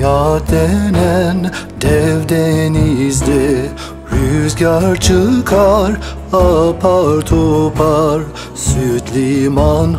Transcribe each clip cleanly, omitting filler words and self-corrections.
Hayat denen dev denizde rüzgar çıkar apar topar. Süt liman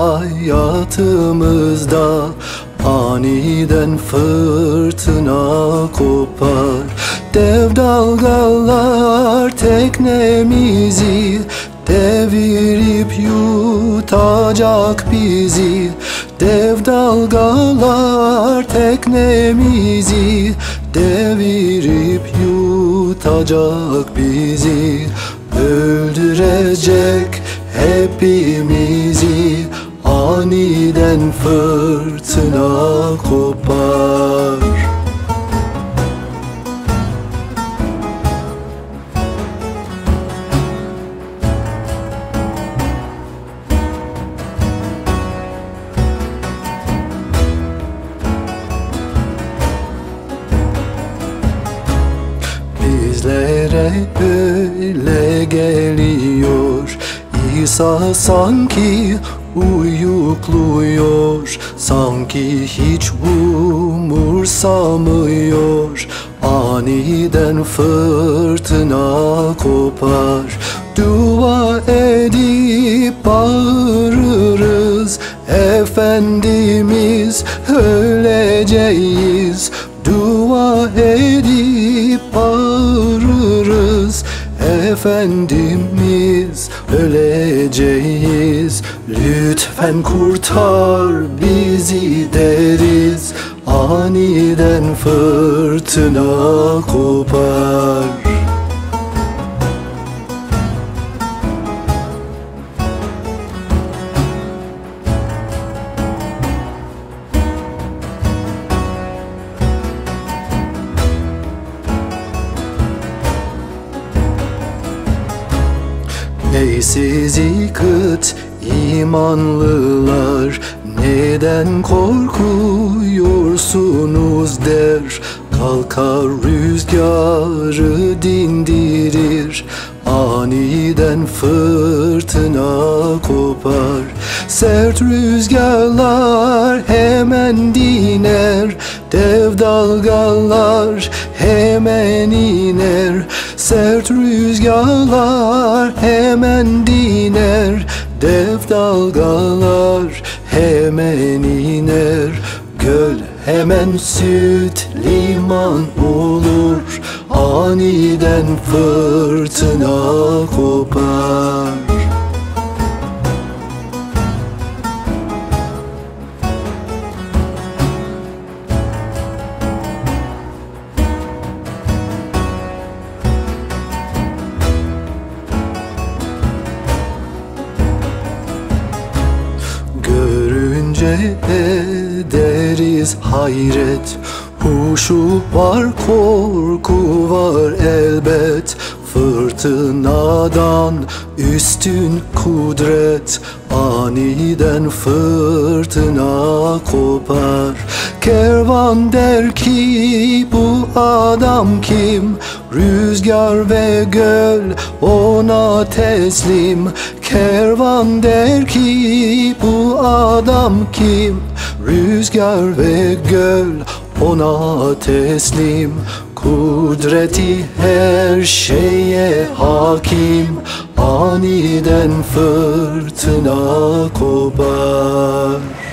hayatımızda aniden fırtına kopar. Dev dalgalar teknemizi devirip yutacak bizi. Dev dalgalar teknemizi devirip yutacak bizi. Öldürecek hepimizi aniden fırtına kopar. Bizlere öyle geliyor, İsa sanki uyukluyor, sanki hiç umursamıyor. Aniden fırtına kopar. Dua edip bağırırız, Efendimiz öleceğiz. Dua edip bağırırız, Efendimiz öleceğiz. Lütfen kurtar bizi deriz, aniden fırtına kopar. Ey sizi kıt imanlılar, neden korkuyorsunuz der. Kalkar rüzgarı dindirir, aniden fırtına kopar. Sert rüzgarlar hemen diner, dev dalgalar hemen iner. Sert rüzgarlar hemen diner, dev dalgalar hemen iner. Göl hemen süt liman olur, aniden fırtına kopar. Görünce ederiz hayret, huşu var korku var elbet. Fırtınadan üstün kudret, aniden fırtına kopar. Kervan der ki bu adam kim? Rüzgar ve göl ona teslim. Kervan der ki bu adam kim? Rüzgar ve göl ona teslim. Kudreti her şeye hakim, aniden fırtına kopar.